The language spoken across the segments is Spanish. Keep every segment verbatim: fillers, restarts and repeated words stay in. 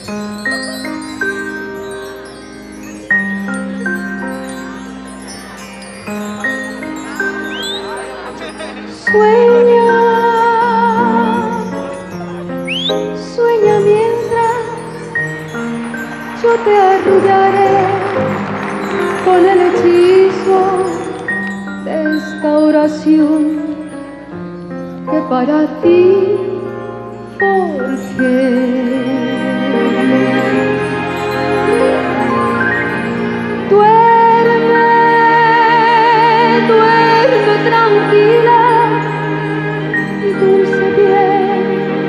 Sueña, sueña mientras yo te arrullaré con el hechizo de esta oración que para ti forjé. Duerme, duerme tranquila y dulce bien,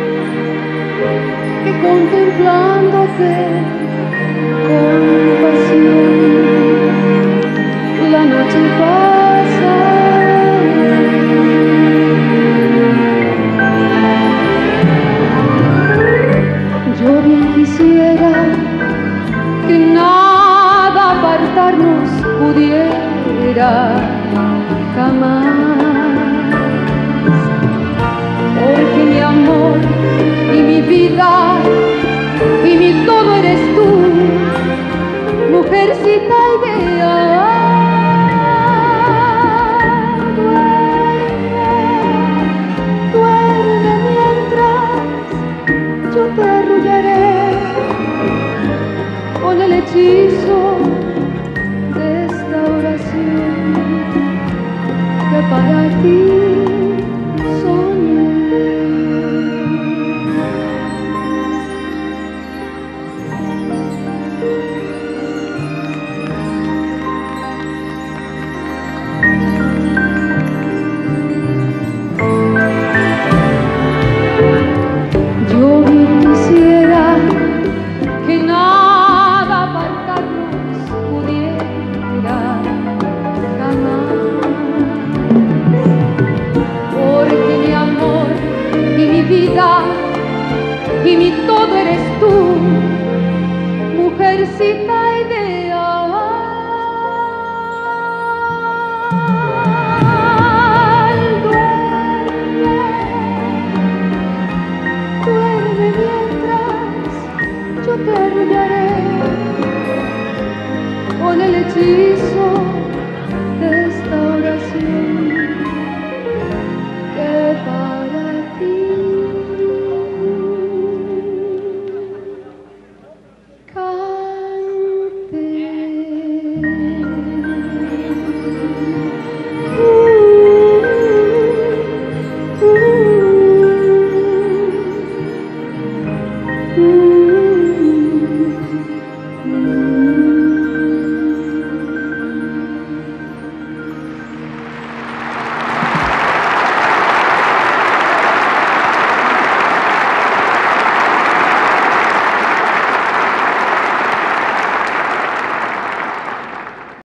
que contemplándote con pasión la noche pasa. Yo bien quisiera que nada apartarnos pudiera jamás, porque mi amor y mi vida y mi todo eres tú, mujercita ideal. Duerme, duerme mientras yo te arrullaré con el hechizo de esta oración que para ti soñé. Yo bien quisiera que nada apartarnos pudiera jamás, porque mi amor y mi vida y mi todo eres tú, mujercita ideal. Duerme, duerme mientras yo te arrullaré con el hechizo de esta oración que para ti cante. Uh, uh, uh.